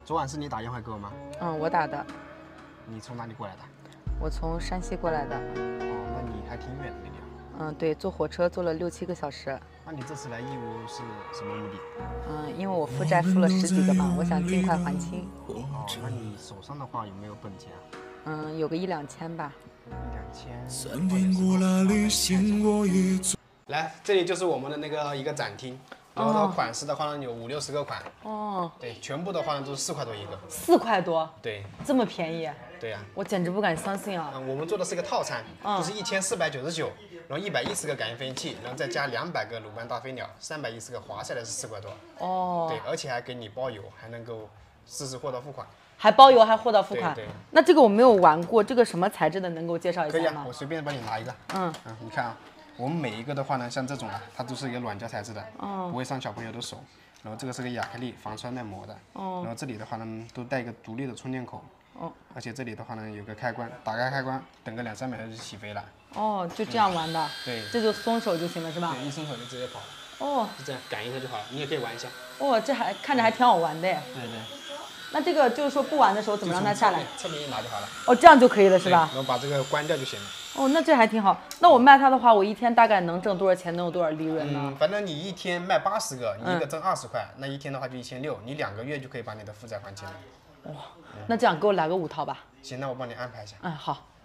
昨晚是你打电话给我吗？ 嗯，我打的。 你从哪里过来的？ 我从山西过来的。 哦，那你还挺远的那地方。 对，坐火车坐了6、7个小时。 那你这次来义乌是什么目的？ 因为我负债付了10几个嘛，我想尽快还清。 哦，那你手上的话有没有本钱啊？ 有个1、2千吧。 1、2千。来，这里就是我们的那个一个展厅，然后它款式的话呢有50、60个款。 哦。 对，全部的话呢都是4块多一个。 4块多？ 对。 这么便宜？ 对呀。 我简直不敢相信啊！ 我们做的是个套餐，就是1499，然后110个感应飞行器，然后再加200个鲁班大飞鸟，310个滑下来是4块多。 哦。 对，而且还给你包邮，还能够实时货到付款。 还包邮，还货到付款。 对。 那这个我没有玩过，这个什么材质的，能给我介绍一下吗？ 可以啊，我随便帮你拿一个。你看啊，我们每一个的话呢，像这种啊，它都是一个软胶材质的，不会伤小朋友的手。然后这个是个亚克力防摔耐磨的。然后这里的话呢，都带一个独立的充电口。而且这里的话呢，有个开关，打开开关，等个2、3秒它就起飞了。 就这样玩的。 对。这就松手就行了是吧？ 对，一松手就直接跑。就这样感应一下就好了，你也可以玩一下。 这还看着还挺好玩的。对。那这个就是说不玩的时候怎么让它下来？ 侧面一拿就好了。 这样就可以了是吧？ 然后把这个关掉就行了。 那这还挺好。那我卖它的话，我一天大概能挣多少钱？能有多少利润呢？ 反正你一天卖80个，你一个挣20块，那一天的话就1600，你2个月就可以把你的负债还清了。 那这样给我来个5套吧。 行，那我帮你安排一下。 好。